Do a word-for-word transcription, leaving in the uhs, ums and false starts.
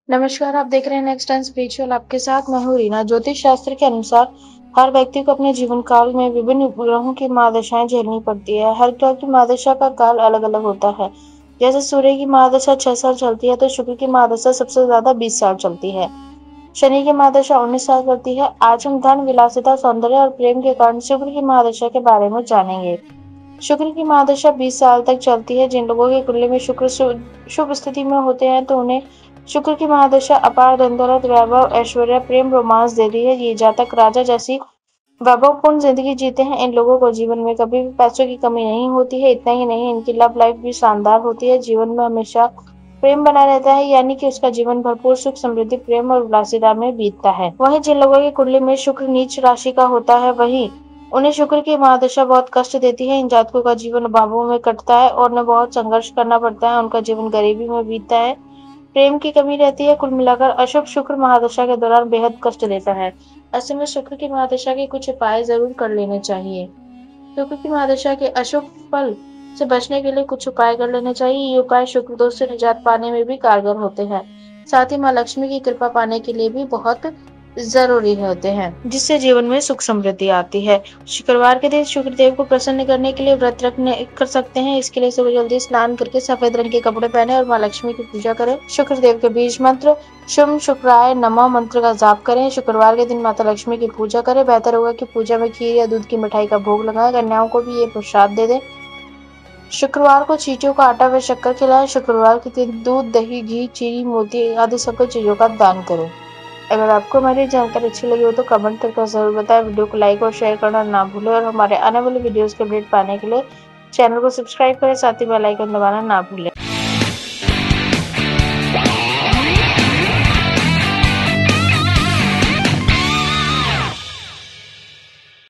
नमस्कार, आप देख रहे हैं नेक्स्ट टाइम स्पिरिचुअल। आपके साथ मैं हूँ रीना। ज्योतिष शास्त्र के अनुसार हर व्यक्ति को अपने जीवन काल में विभिन्न ग्रहों की महादशाएं झेलनी पड़ती है। हर ग्रह की महादशा का काल अलग अलग होता है। जैसे सूर्य की महादशा छह साल चलती है तो शुक्र की महादशा सबसे ज्यादा बीस साल चलती है। शनि की महादशा उन्नीस साल चलती है। आज हम धन, विलासिता, सौंदर्य और प्रेम के कारण शुक्र की महादशा के बारे में जानेंगे। शुक्र की महादशा बीस साल तक चलती है। जिन लोगों की कुंडली में शुक्र शु- शुभ स्थिति में होते हैं तो उन्हें शुक्र की महादशा अपार धन दौलत, वैभव, ऐश्वर्य, प्रेम, रोमांस देती है। ये जातक राजा जैसी वैभवपूर्ण जिंदगी जीते हैं। इन लोगों को जीवन में कभी भी पैसों की कमी नहीं होती है। इतना ही नहीं, इनकी लव लाइफ भी शानदार होती है। जीवन में हमेशा प्रेम बना रहता है, यानी कि उसका जीवन भरपूर सुख, समृद्धि, प्रेम और विलासिता में बीतता है। वहीं जिन लोगों की कुंडली में शुक्र नीच राशि का होता है, वहीं उन्हें शुक्र की महादशा बहुत कष्ट देती है। इन जातकों का जीवन अभावों में कटता है और उन्हें बहुत संघर्ष करना पड़ता है। उनका जीवन गरीबी में बीतता है, प्रेम की कमी रहती है। कुल मिलाकर अशुभ शुक्र महादशा के दौरान बेहद कष्ट देता है। ऐसे में शुक्र की महादशा के कुछ उपाय जरूर कर लेने चाहिए। शुक्र की महादशा के अशुभ फल से बचने के लिए कुछ उपाय कर लेने चाहिए। ये उपाय शुक्र दोष से निजात पाने में भी कारगर होते हैं, साथ ही माँ लक्ष्मी की कृपा पाने के लिए भी बहुत जरूरी होते हैं, जिससे जीवन में सुख समृद्धि आती है। शुक्रवार के दिन शुक्रदेव को प्रसन्न करने के लिए व्रत रखने कर सकते हैं। इसके लिए सुबह जल्दी स्नान करके सफेद रंग के कपड़े पहने और माँ लक्ष्मी की पूजा करें। शुक्रदेव के बीज मंत्र शुभ शुक्राय नमः मंत्र का जाप करें। शुक्रवार के दिन माता लक्ष्मी की पूजा करें। बेहतर होगा कि पूजा में खीर या दूध की मिठाई का भोग लगाएं। कन्याओं को भी ये प्रसाद दे दें। शुक्रवार को चींटियों का आटा व शक्कर खिलाएं। शुक्रवार के दिन दूध, दही, घी, चीनी, मोती आदि सब चीजों का दान करें। अगर आपको हमारी जानकारी अच्छी लगी हो तो कमेंट करके जरूर बताएं। वीडियो को लाइक और शेयर करना ना भूलें और हमारे आने वाले वीडियोस के अपडेट पाने के लिए चैनल को सब्सक्राइब करें, साथ ही बेल आइकन दबाना ना भूलें।